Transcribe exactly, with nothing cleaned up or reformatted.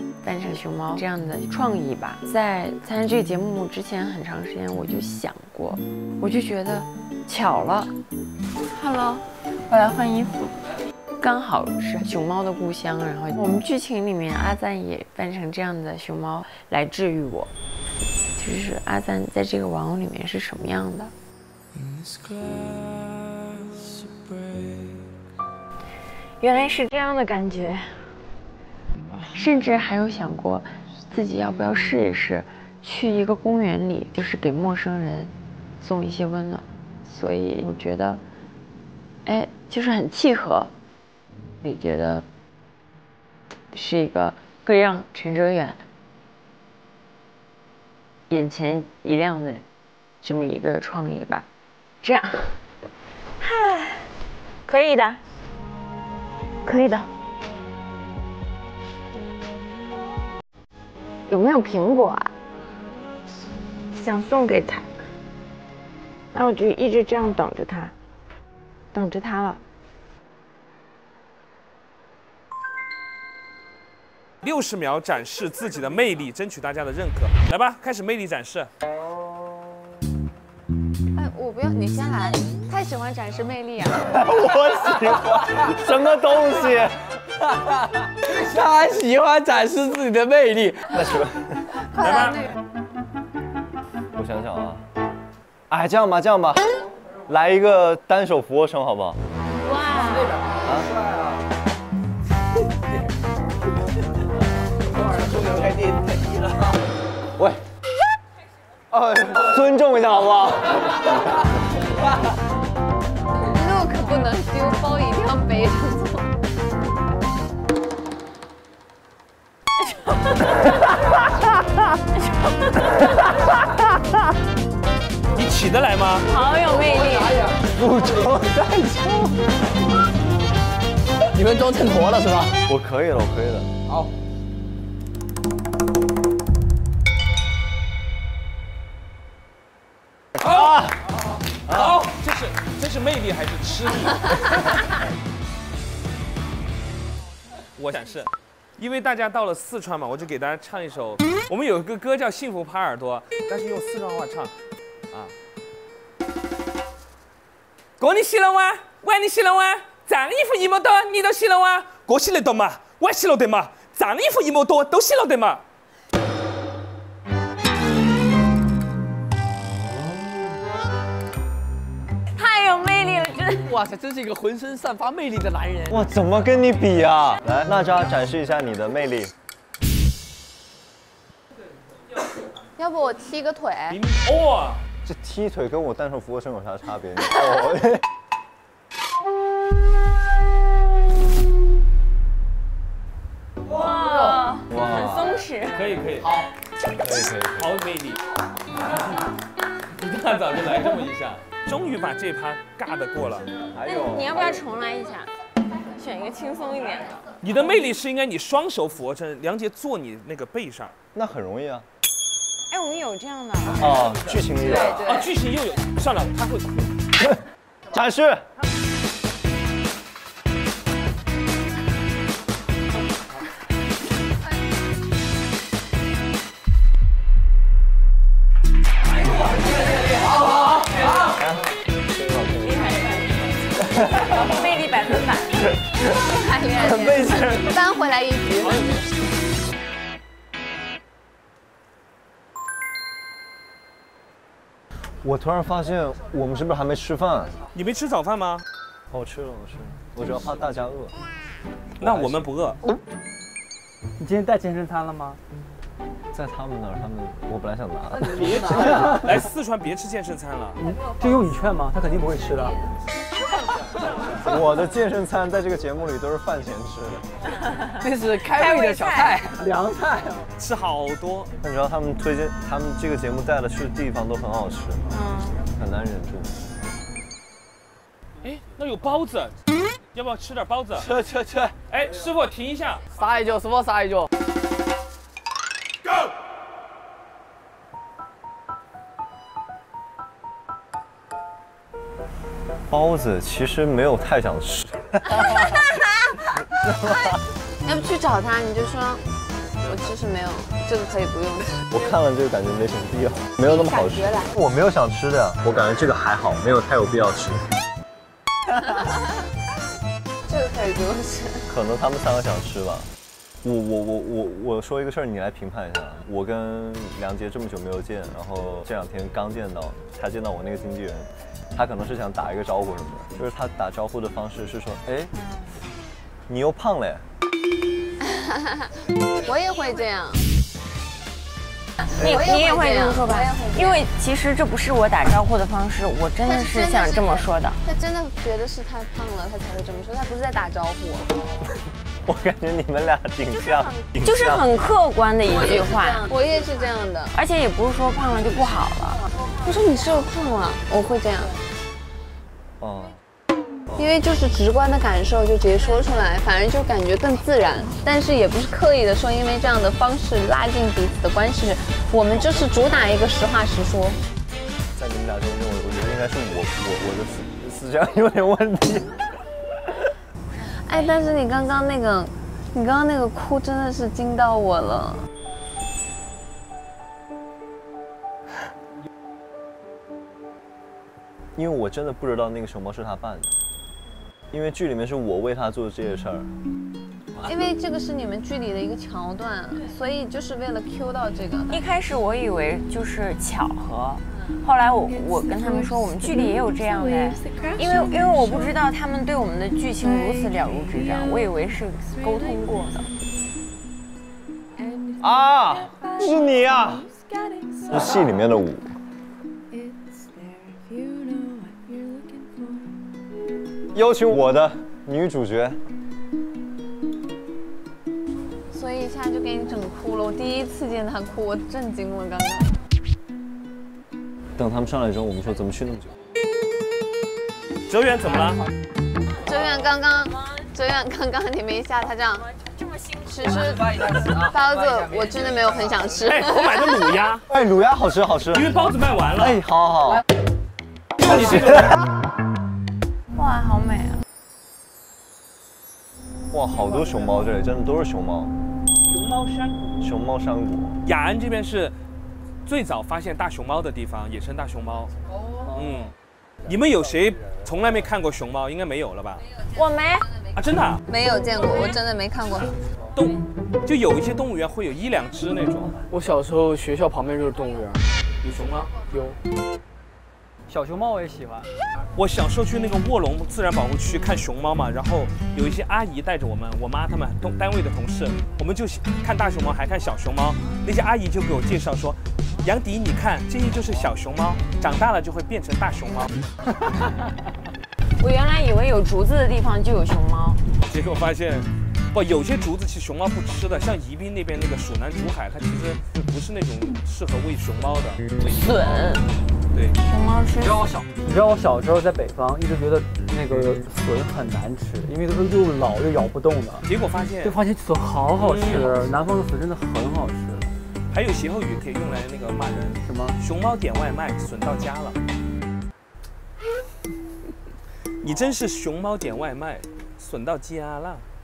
扮成熊猫这样的创意吧。在参加这个节目之前很长时间，我就想过，我就觉得巧了 ，Hello， 我来换衣服，刚好是熊猫的故乡，然后我们剧情里面阿赞也扮成这样的熊猫来治愈我。就是阿赞在这个玩偶里面是什么样的？原来是这样的感觉。甚至还有想过自己要不要试一试去一个公园里，就是给陌生人送一些温暖。所以我觉得哎，就是很契合，也觉得是一个会让陈哲远眼前一亮的这么一个创意吧。这样，嗨，可以的，可以的。有没有苹果啊？想送给他，那我就一直这样等着他，等着他了。 六十秒展示自己的魅力，争取大家的认可。来吧，开始魅力展示。 哎，我不要，你先来。太喜欢展示魅力啊！ 我喜欢什么东西？ 他喜欢展示自己的魅力。 那什么？ 来吧。 我想想啊，哎，这样吧，这样吧，来一个单手俯卧撑，好不好？ 哇！ 啊！ 开电太低了。 喂，哎，尊重一下好不好？ 路可不能丢，包一定要背着走。 你起得来吗？ 好有魅力！ 不抽再抽。 你们都秤砣了是吧？ 我可以了，我可以了。 好。 好，好，这是这是魅力还是吃力？我展示，因为大家到了四川嘛，我就给大家唱一首，我们有一个歌叫《幸福耙耳朵》，但是用四川话唱，啊。哥你洗了哇？碗你洗了哇？脏衣服一毛多，你都洗了哇？哥洗得多嘛？碗洗了得嘛？脏衣服一毛多，都洗了得嘛？ 太有魅力了，真的！ 哇塞，真是一个浑身散发魅力的男人。 哇，怎么跟你比啊？来，娜扎展示一下你的魅力。 要不我踢个腿？ 哇！ 这踢腿跟我单手俯卧撑有啥差别？哦。 哇哇， 很松弛。 可以可以， 好， 可以可以。 好魅力！一大早就来这么一下，终于把这趴尬的过了。 还有， 你要不要重来一下？选一个轻松一点的。 你的魅力是应该你双手俯卧撑，梁杰坐你那个背上。 那很容易啊。 哎，我们有这样的。 哦，剧情里有。 对对。 啊，剧情又有，算了，他会哭。 展示。 魅力百分百， 很背劲， 扳回来一局。 我突然发现，我们是不是还没吃饭？ 你没吃早饭吗？ 哦，我吃了，我吃了。我主要怕大家饿。 那我们不饿。 你今天带健身餐了吗？ 在他们那儿，他们我本来想拿。 别吃，来四川别吃健身餐了。 就用你劝吗？他肯定不会吃的。 我的健身餐在这个节目里都是饭前吃的， 那是开胃的小菜、凉菜， 吃好多。 但主要他们推荐，他们这个节目带的去的地方都很好吃，嗯，很难忍住。 哎，那有包子，要不要吃点包子？ 吃吃吃！ 哎，师傅停一下， 撒一脚，师傅撒一脚。 Go！ 包子其实没有太想吃。 要不去找他，你就说我其实没有，这个可以不用吃。 我看了这个感觉没什么必要，没有那么好吃。我没有想吃的呀，我感觉这个还好，没有太有必要吃。 这个可以不用吃。 可能他们三个想吃吧。我我我我我说一个事儿，你来评判一下。我跟梁杰这么久没有见，然后这两天刚见到，才见到我那个经纪人，他可能是想打一个招呼什么的，就是他打招呼的方式是说，哎，你又胖了耶。 我也会这样。 你你也会这么说吧？因为其实这不是我打招呼的方式，我真的是想这么说的。 他真的觉得是他胖了，他才会这么说，他不是在打招呼。 我感觉你们俩挺像， 就是很客观的一句话。 我也是这样的， 而且也不是说胖了就不好了。 我说你是不是胖了？我会这样。 哦。 因为就是直观的感受就直接说出来，反而就感觉更自然，但是也不是刻意的说，因为这样的方式拉近彼此的关系。我们就是主打一个实话实说。 在你们俩中间，我我觉得应该是我我我的思思想有点问题。 哎，但是你刚刚那个，你刚刚那个哭真的是惊到我了。 因为我真的不知道那个熊猫是他扮的，因为剧里面是我为他做的这些事儿。 因为这个是你们剧里的一个桥段，所以就是为了 Q 到这个。 一开始我以为就是巧合，后来我我跟他们说我们剧里也有这样的，因为因为我不知道他们对我们的剧情如此了如指掌，我以为是沟通过的。 啊，是你啊！是戏里面的舞。邀请我的女主角， 所以一下就给你整哭了。我第一次见她哭，我震惊了。刚刚。 等他们上来之后，我们说怎么去那么久？ 哲远怎么了？ 哲远刚刚，哲远刚刚你们一下他这样，其实包子我真的没有很想吃。 哎，我买的卤鸭， 哎，卤鸭好吃好吃。 因为包子卖完了。 哎，好好好。 你这个。 哇，好美啊！ 哇，好多熊猫，这里真的都是熊猫。 熊猫山谷。 熊猫山谷。 雅安这边是最早发现大熊猫的地方，野生大熊猫。哦。嗯，你们有谁从来没看过熊猫？应该没有了吧？ 我没。 啊，真的、啊？ 没有见过，我真的没看过。 动，就有一些动物园会有一两只那种。 我小时候学校旁边就是动物园， 有熊猫？ 有。小熊猫我也喜欢。 我小时候去那个卧龙自然保护区看熊猫嘛，然后有一些阿姨带着我们，我妈他们同单位的同事，我们就看大熊猫，还看小熊猫。那些阿姨就给我介绍说，杨迪，你看这些就是小熊猫，长大了就会变成大熊猫。 我原来以为有竹子的地方就有熊猫， 结果发现，不，有些竹子其实熊猫不吃的，像宜宾那边那个蜀南竹海，它其实不是那种适合喂熊猫的。 笋。 对， 熊猫吃。 你知道我小，你知道我小时候在北方一直觉得那个笋很难吃，因为都是又老又咬不动的。 结果发现， 就发现笋好好吃，嗯、南方的笋真的很好吃。 还有歇后语可以用来那个骂人， 什么？ 熊猫点外卖，笋到家了。你真是熊猫点外卖，笋到家了。